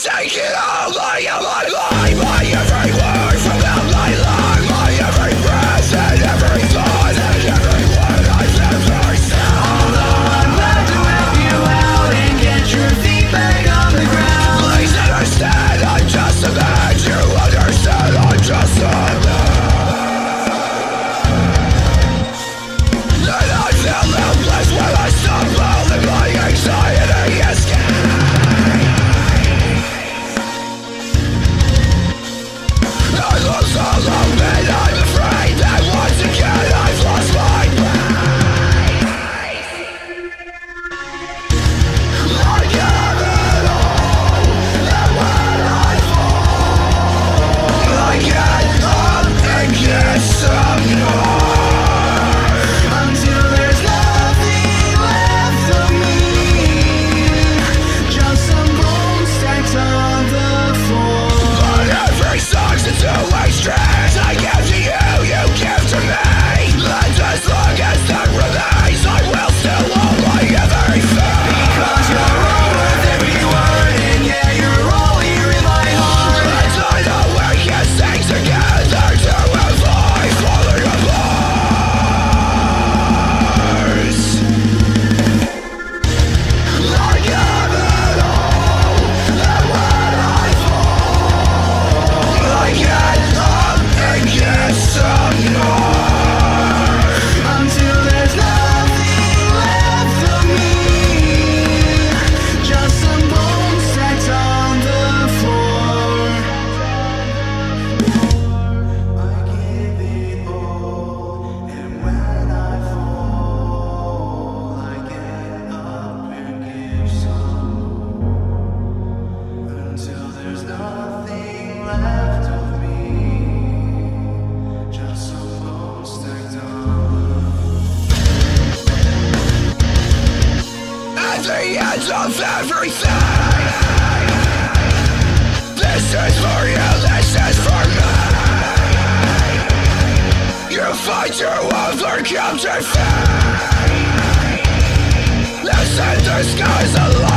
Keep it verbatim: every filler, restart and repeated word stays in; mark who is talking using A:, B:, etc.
A: taking all my, my life, my every word from out my life, my every breath and every thought and every word I've ever said. Although I'm glad to help you out and get your feet back on the ground, please understand I'm just a man. You understand I'm just a man. And I feel helpless when I stumble and my anxiety escapes. I look alone and I'm afraid that once again I've lost my mind. I give it all, and when I fall, I get up and get some more, until there's nothing left of me, just some bones stacked on the floor. But every song's a two-way street. I give to you, you give to me, and as long as that remains, I will still hold my everything. Because you're all worth every word, and yeah, you're all here in my heart. And I know we can sing together to avoid falling apart. I give it all, and when I fall, I get up and get some more, until there's nothing left of me, just some bones stacked on the floor. I give it all, and when I fall, I get up and give some more, until there's nothing left of me, just some bones stacked on. At the end of everything, this is for you, this is for me. You fight to overcome defeat. This in the skies alive.